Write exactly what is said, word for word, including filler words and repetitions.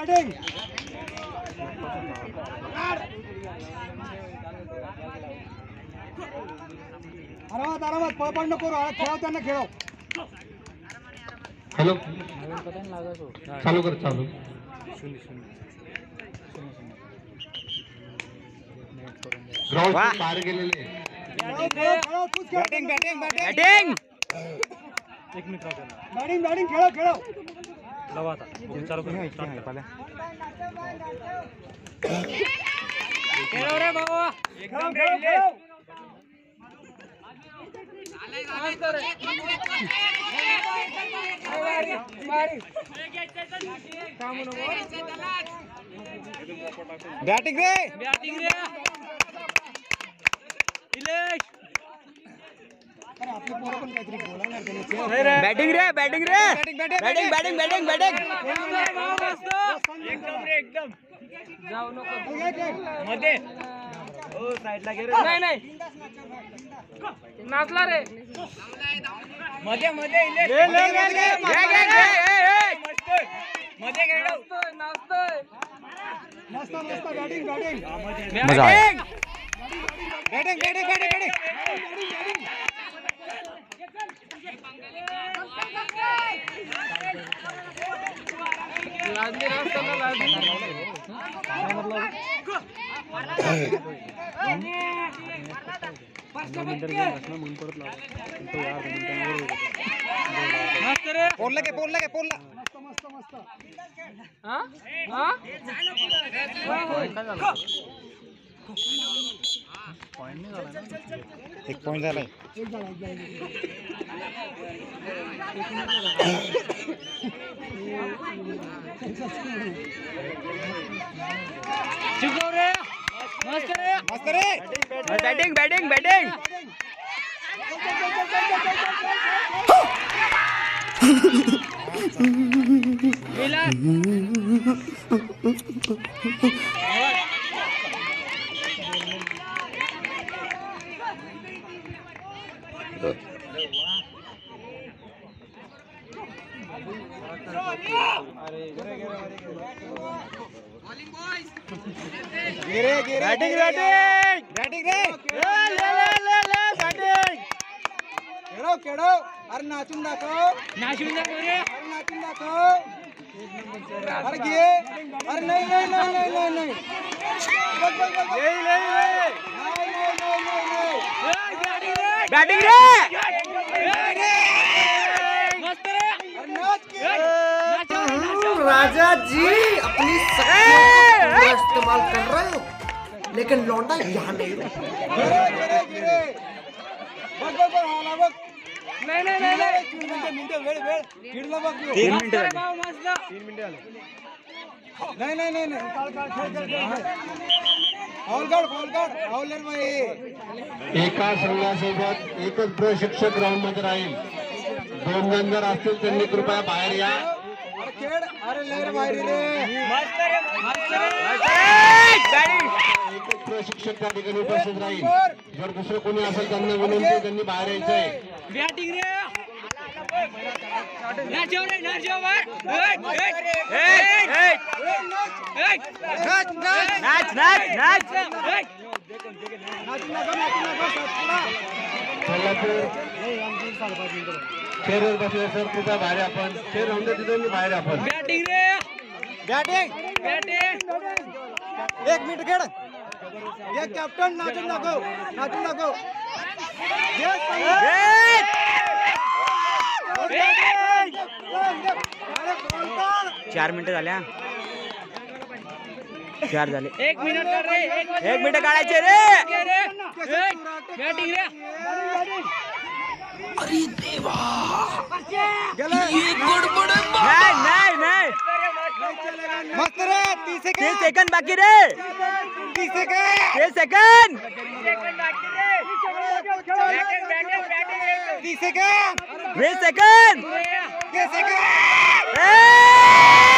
Batting आरामात आरामात पळपळ नको करू खेळव त्यांना खेळव हॅलो चालू कर चालू ग्राउंड बाहेर गेलेले बॅटिंग बॅटिंग बॅटिंग एक मिनिट बॅटिंग बॅटिंग खेळव खेळव लावा आता चालू कर खेळव रे बाबा एकदम रेडी बॅटिंग रे बॅटिंग रे इलेश अरे आपले पोरं पण काहीतरी बोलायला त्यांनी बॅटिंग रे बॅटिंग रे बॅटिंग बॅटिंग बॅटिंग बॅटिंग एकदम रे एकदम जाऊ नको मध्ये ओ साइडला घे रे नाही नाही नाचला रे मध्ये मध्ये इले ले, ले, ले, ले. घे घे घे ए, ए. मस्त मध्ये घे रे. नाचतोय नाचतोय मस्त मस्त बॅटिंग बॅटिंग मजा आहे बॅटिंग बॅटिंग बॅटिंग लाजली असताना लाजली मस्त रे पोरला के पोरला के पोरला मस्त मस्त मस्त हा हा एक पॉइंट झालाय शिकव रे मस्त रे मस्त रे बॅटिंग बॅटिंग बॅटिंग गेला गिरे गिरे बॅटिंग बॅटिंग बॅटिंग रे ले ले ले ले बॅटिंग खेळव खेळव अरे नाचून दाखव नाशिक रे अरे नाचून दाखव अरे घे अरे नाही नाही नाही नाही नाही नाही बघ, बघ, बघ, बघ. ले ले ले नाही नाही नाही नाही नाही बॅटिंग रे मस्त रे अरे नाच की राजा जी अपनी शक्तियों का इस्तेमाल कर रहे हो लेकिन लौंडा यहाँ नहीं गिरे गिरे गिरे बघ बघ बघ हाला बघ नाही नाही नाही नाही तीन मिनिटं मिनिटं वेळ वेळ किडला बघ तू. तीन मिनिटं भाऊ मस्त नाही नाही नाही नाही काढ काढ खेळ खेळ खेळ फाऊल काढ फाऊल काढ फाऊलर मध्ये एका संघासोबत एकच प्रशिक्षक ग्राउंड मध्ये राहील दोन जण जर असतील त्यांनी कृपया बाहेर या अरे खेळ अरे लहर बाहेर रे मस्त रे मस्त बॅटिंग एकच प्रशिक्षक त्या ठिकाणी उपस्थित राहील जर दुसरं कोणी असेल त्यांना विनंती त्यांनी बाहेर यायचंय बॅटिंग रे नाचव रे नाचव नाच नाच नाच नाचून दाखव नाचून दाखव कोल्हापूर चेअरवर बसले सर कृपया बाहेर या आपण चेअर राहून दे तिथे बाहेर या आपण बॅटिंग रे बॅटिंग बॅटिंग एक मिनिट खेळ एक कॅप्टन नाचून दाखव नाचून दाखव चार मिनिटं झाल्या चार झाले एक मिनिट काढ रे एक मिनिट काढायचे रे बॅटिंग रे अरे देवा नाही नाही नाही मस्त रे तीस तीस सेकंड सेकंड बाकी रे तीस सेकंड तीस सेकंड तीस सेकंड वीस सेकंड तीस सेकंड ए!